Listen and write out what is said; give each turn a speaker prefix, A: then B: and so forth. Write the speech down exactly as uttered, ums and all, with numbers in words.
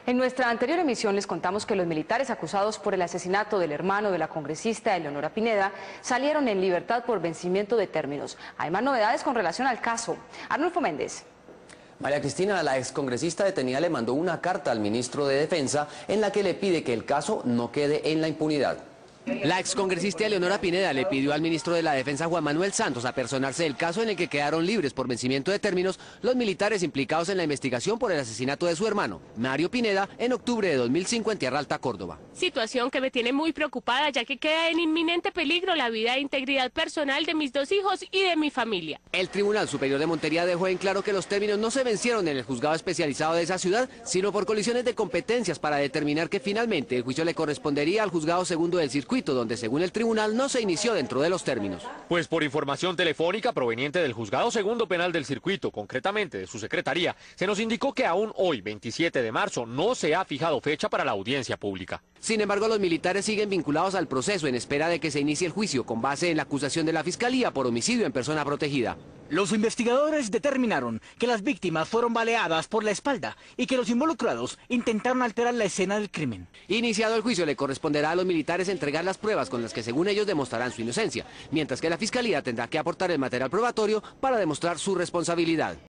A: En nuestra anterior emisión les contamos que los militares acusados por el asesinato del hermano de la congresista Eleonora Pineda salieron en libertad por vencimiento de términos. Hay más novedades con relación al caso. Arnulfo Méndez.
B: María Cristina, la excongresista detenida le mandó una carta al ministro de Defensa en la que le pide que el caso no quede en la impunidad.
C: La excongresista Eleonora Pineda le pidió al ministro de la Defensa Juan Manuel Santos apersonarse del caso en el que quedaron libres por vencimiento de términos los militares implicados en la investigación por el asesinato de su hermano, Mario Pineda, en octubre de dos mil cinco en Tierra Alta, Córdoba.
D: Situación que me tiene muy preocupada, ya que queda en inminente peligro la vida e integridad personal de mis dos hijos y de mi familia.
C: El Tribunal Superior de Montería dejó en claro que los términos no se vencieron en el juzgado especializado de esa ciudad, sino por colisiones de competencias para determinar que finalmente el juicio le correspondería al juzgado segundo del circuito, donde según el tribunal no se inició dentro de los términos.
E: Pues por información telefónica proveniente del juzgado segundo penal del circuito, concretamente de su secretaría, se nos indicó que aún hoy, veintisiete de marzo, no se ha fijado fecha para la audiencia pública.
C: Sin embargo, los militares siguen vinculados al proceso en espera de que se inicie el juicio con base en la acusación de la Fiscalía por homicidio en persona protegida.
F: Los investigadores determinaron que las víctimas fueron baleadas por la espalda y que los involucrados intentaron alterar la escena del crimen.
C: Iniciado el juicio, le corresponderá a los militares entregar las pruebas con las que según ellos demostrarán su inocencia, mientras que la Fiscalía tendrá que aportar el material probatorio para demostrar su responsabilidad.